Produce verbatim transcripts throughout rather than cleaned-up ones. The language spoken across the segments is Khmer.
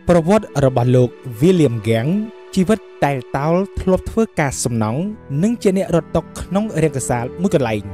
ប្រវត្តិរបស់លោក William Guang ជីវិតតែលតោលធ្លាប់ធ្វើការសំណង់និងជាអ្នករត់តុក្នុងរាងកាសាលមួយកន្លែង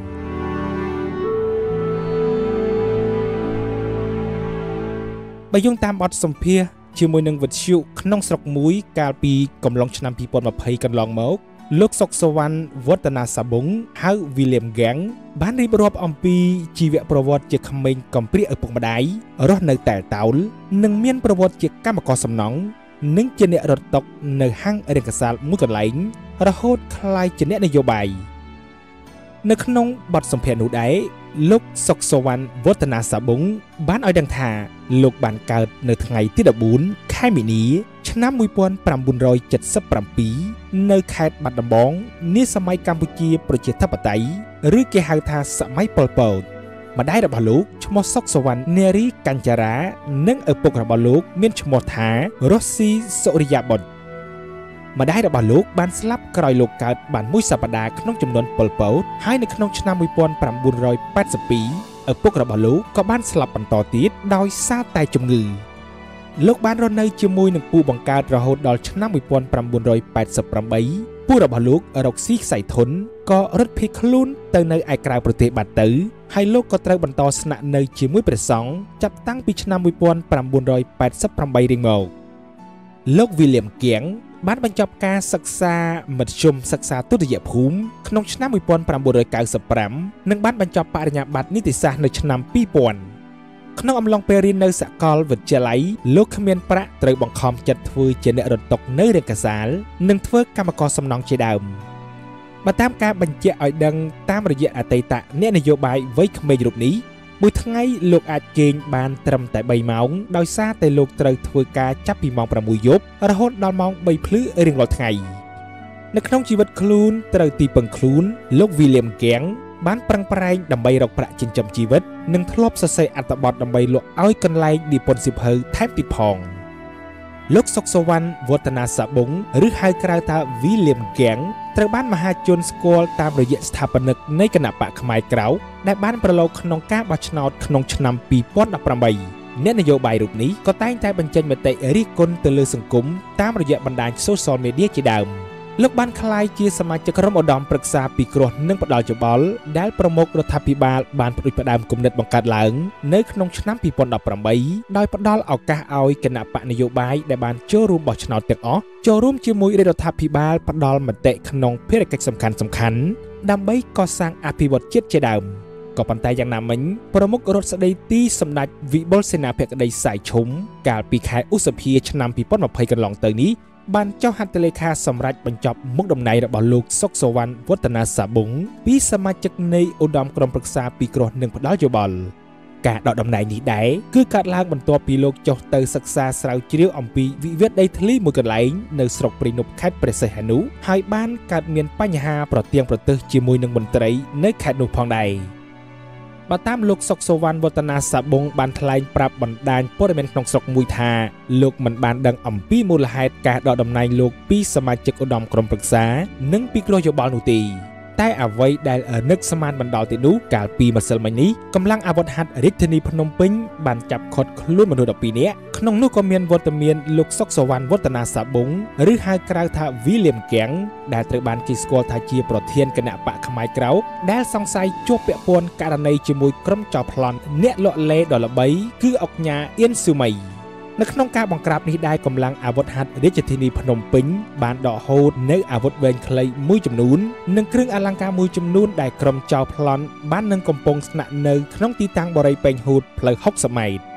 បើយោងតាមបទសម្ភាសន៍ជាមួយនឹងវិទ្យុក្នុងស្រុកមួយកាលពីកំឡុងឆ្នាំពីរពាន់ម្ភៃកន្លងមកលោកសុកសវណ្ណវឌ្ឍនាសាប៊ុងហៅ William Guang បានរៀបរាប់អំពីជីវប្រវត្តិជាក្មេងកំព្រាឪពុកម្ដាយរស់នៅតែលតោលនិងមានប្រវត្តិជាកម្មករសំណង់និងជាអ្នករត់តុនៅហាងរាងកាសាលមួយកន្លែងរហូតក្លាយជាអ្នកនយោបាយនៅក្នុងបទសម្ភាសន៍នោះដែរលោកសុកសវណ្ណវឌ្ឍនាសាប៊ុងបានឲ្យដឹងថាលោកបានកើតនៅថ្ងៃទីដប់បួនខែមីនាឆ្នាំmột nghìn chín trăm bảy mươi bảyនៅខេត្តបាត់ដំបងនាសម័យកម្ពុជាប្រជាធិបតេយ្យឬគេហៅថាសម័យប៉ុលពតម្ដាយរបស់លោកឈ្មោះសុកសវណ្ណនារីកញ្ចារានិងឪពុករបស់លោកមានឈ្មោះថារស់ស៊ីសុរិយាបុត្រម្ដាយរបស់លោកបានស្លាប់ក្រោយលោកកើតបានមួយសប្តាហ៍ក្នុងចំនួនប៉ុលពតហើយនៅក្នុងឆ្នាំmột nghìn chín trăm tám mươi haiឪពុករបស់លោកក៏បានស្លាប់បន្តទៀតដោយសារតែជំងឺលោកបានរស់នៅជាមួយនឹងពូបង្កើតរហូតដល់ឆ្នាំmột nghìn chín trăm tám mươi támពូរបស់លោករកស៊ីខ្សែធនក៏រត់ភៀសខ្លួនទៅនៅឯក្រៅប្រទេសបាត់ទៅហើយលោកក៏ត្រូវបន្តស្នាក់នៅជាមួយព្រះសង្ឃចាប់តាំងពីឆ្នាំmột nghìn chín trăm tám mươi támរៀងមកលោក William Guang បានបញ្ចប់ការសិក្សាមធ្យមសិក្សាទុតិយភូមិក្នុងឆ្នាំmột nghìn chín trăm chín mươiห้าនិងបានបញ្ចប់បរិញ្ញាបត្រនីតិសាស្ត្រនៅឆ្នាំពីរពាន់ក្នុងអំឡុងពេលរៀននៅសាកលវិទ្យាល័យលោកគ្មានប្រាក់ត្រូវបង្ខំចិត្តធ្វើជាអ្នករត់តុនៅរាងកាសាលនិងធ្វើកម្មករសំណង់ជាដើមបើតាមការបញ្ជាក់ឲ្យដឹងតាមរយៈអតីតអ្នកនយោបាយវ័យក្មេងរូបនេះមួយថ្ងៃលោកអាចគេងបានត្រឹមតែបីម៉ោងដោយសារតែលោកត្រូវធ្វើការចាប់ពីម៉ោងប្រាំមួយយប់រហូតដល់ម៉ោងបីភ្លឺរៀងរាល់ថ្ងៃនៅក្នុងជីវិតខ្លួនត្រូវទីពឹងខ្លួនលោក William Guang បានប្រឹងប្រែងដើម្បីរកប្រាក់ចិញ្ចឹមជីវិតនិងធ្លាប់សរសេរអត្ថបទដើម្បីលក់ឲ្យកន្លែងនិពន្ធសៀវភៅថែមទៀតផងលោកសុកសវណ្ណវឌ្ឍនាសាប៊ុងឬហៅក្រៅថា William Guang ត្រូវបានមហាជនស្គាល់តាមរយៈស្ថាបនិកនៃគណបក្សខ្មែរក្រៅដែលបានប្រឡូកក្នុងការបោះឆ្នោតក្នុងឆ្នាំពីរពាន់ដប់ប្រាំបីអ្នកនយោបាយរូបនេះក៏តែងតែបញ្ចេញមតិរិះគន់ទៅលើសង្គមតាមរយៈបណ្ដាញ social media ជាដើមលោកបានក្លាយជាសមាជិកក្រុមឧត្តមប្រឹក្សាពិគ្រោះនិងផ្ដល់យោបល់ដែលប្រមុខរដ្ឋាភិបាលបានផ្ដួចផ្ដើមគំនិតបង្កើតឡើងនៅក្នុងឆ្នាំពីរពាន់ដប់ប្រាំបីដោយផ្ដល់ឱកាសឲ្យគណៈបកនយោបាយដែលបានចូលរួមបោះឆ្នោតទាំងអស់ចូលរួមជាមួយរដ្ឋាភិបាលផ្ដល់មតិក្នុងភារកិច្ចសំខាន់សំខាន់ដើម្បីកសាងអភិវឌ្ឍជាតិជាដើមក៏ប៉ុន្តែយ៉ាងណាមិញប្រមុខរដ្ឋស្ដីទីសម្ដេចវិបុលសេនាភក្តីសៃឈុំកាលពីខែឧសភាឆ្នាំពីរពាន់ម្ភៃកន្លងទៅនេះបានចុះហត្ថលេខាសម្រាប់បញ្ចប់មុខតំណែងរបស់លោកសុកសវណ្ណវឌ្ឍនាសាប៊ុងពីសមាជិកនៃឧត្តមក្រុមប្រឹក្សាពិគ្រោះនិងផ្ដល់យោបល់ការដកតំណែងនេះដែរគឺកើតឡើងបន្ទាប់ពីលោកចុះទៅសិក្សាស្រាវជ្រាវអំពីវិវាទដីធ្លីមួយកន្លែងនៅស្រុកព្រៃនប់ខេត្តព្រះសីហនុហើយបានកើតមានបញ្ហាប្រទៀងប្រទើសជាមួយនឹងមន្ត្រីនៅខេត្តនោះផងដែរបើតាមលោកសុកសវណ្ណវឌ្ឍនាសាប៊ុងបានថ្លែងប្រាប់បណ្ដាញព័ត៌មានក្នុងស្រុកមួយថាលោកមិនបានដឹងអំពីមូលហេតុការដកតំណែងលោកពីសមាជិកឧត្តមក្រុមប្រឹក្សានិងពិគ្រោះយោបល់នោះទេតែអ្វីដែលនឹកស្មានបណ្ដោតទៅនោះកាលពីម្សិលមិញនេះកម្លាំងអាវុធហត្ថរាជធានីភ្នំពេញបានចាប់ឃាត់ខ្លួនមនុស្សដប់ពីរនាក់ក្នុងនោះក៏មានវត្តមានលោកសុកសវណ្ណវឌ្ឍនាសាប៊ុងឬហៅក្រៅថា William Guang ដែលត្រូវបានគេស្គាល់ថាជាប្រធានគណៈបកខ្មែរក្រៅដែលសង្ស័យជាប់ពាក់ព័ន្ធករណីជាមួយក្រុមចោរប្លន់អ្នកលក់លេដ៏ល្បីគឺអុកញ៉ាអៀនស៊ូមីនៅក្នុងការបង្ក្រាបនេះដែរកម្លាំងអាវុធហត្ថរាជធានីភ្នំពេញបានដកហូតនៅអាវុធវែងខ្លីមួយចំនួននិងគ្រឿងអលង្ការមួយចំនួនដែលក្រុមចោរប្លន់បាននឹងកំពុងស្នាក់នៅក្នុងទីតាំងបរិយាពេញហូតផ្លូវហុកសិបម៉ែត្រ